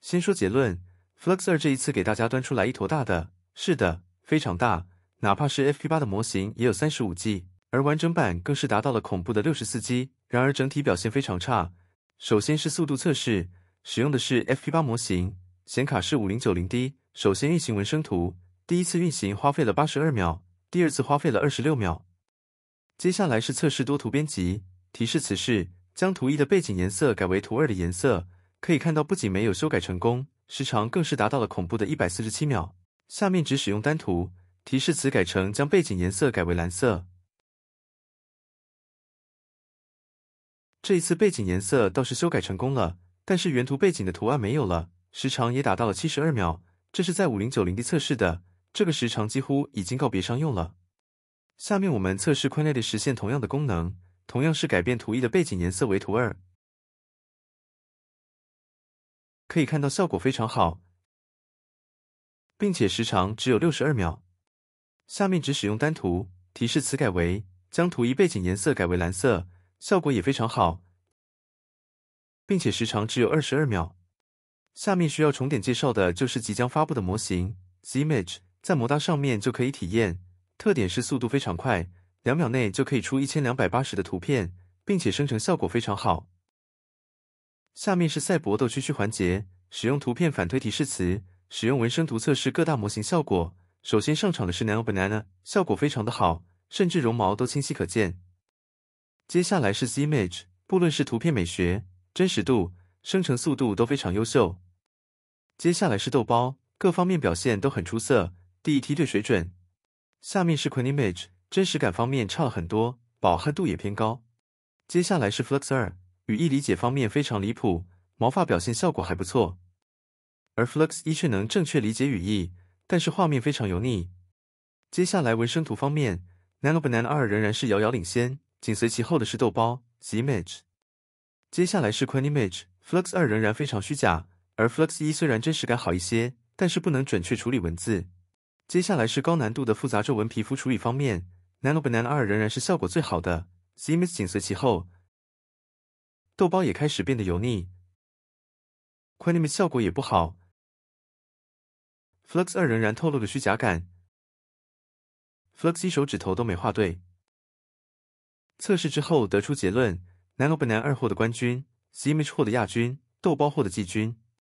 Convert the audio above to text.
先说结论 ，Flux 2这一次给大家端出来一坨大的，是的，非常大，哪怕是 FP8 的模型也有35G，而完整版更是达到了恐怖的64G，然而整体表现非常差。首先是速度测试，使用的是 FP8 模型，显卡是 5090D， 首先运行文生图，第一次运行花费了82秒，第二次花费了26秒。接下来是测试多图编辑，提示词是将图1的背景颜色改为图2的颜色，可以看到不仅没有修改成功，时长更是达到了恐怖的147秒。下面只使用单图，提示词改成将背景颜色改为蓝色。这一次背景颜色倒是修改成功了，但是原图背景的图案没有了，时长也达到了72秒，这是在 5090D 测试的，这个时长几乎已经告别商用了。下面我们测试 Quality 实现同样的功能，同样是改变图1的背景颜色为图2。可以看到效果非常好，并且时长只有62秒。下面只使用单图，提示词改为将图1背景颜色改为蓝色，效果也非常好，并且时长只有22秒。下面需要重点介绍的就是即将发布的模型 Zimage， 在摩搭上面就可以体验，特点是速度非常快，2秒内就可以出1280的图片，并且生成效果非常好。下面是赛博斗区区环节，使用图片反推提示词，使用文生图测试各大模型效果。首先上场的是 Nano Banana， 效果非常的好，甚至绒毛都清晰可见。接下来是 Zimage， 不论是图片美学、真实度、生成速度都非常优秀。接下来是豆包，各方面表现都很出色，第一梯队水准。下面是 Quanimage， 真实感方面差了很多，饱和度也偏高。接下来是 Flux 2，语义理解方面非常离谱，毛发表现效果还不错，而 Flux 1却能正确理解语义，但是画面非常油腻。接下来文生图方面 ，Nano Banana 2仍然是遥遥领先，紧随其后的是豆包 Zimage。接下来是 Quanimage，Flux 2仍然非常虚假，而 Flux 1虽然真实感好一些，但是不能准确处理文字。接下来是高难度的复杂皱纹皮肤处理方面 ，Nano Banana 2仍然是效果最好的 ，Zimage 紧随其后。豆包也开始变得油腻 ，Quanimage 效果也不好 ，Flux 2仍然透露了虚假感 ，Flux 1手指头都没画对。测试之后得出结论 ，Nano Banana 2获得冠军 ，Zimage 获得亚军，豆包获得季军。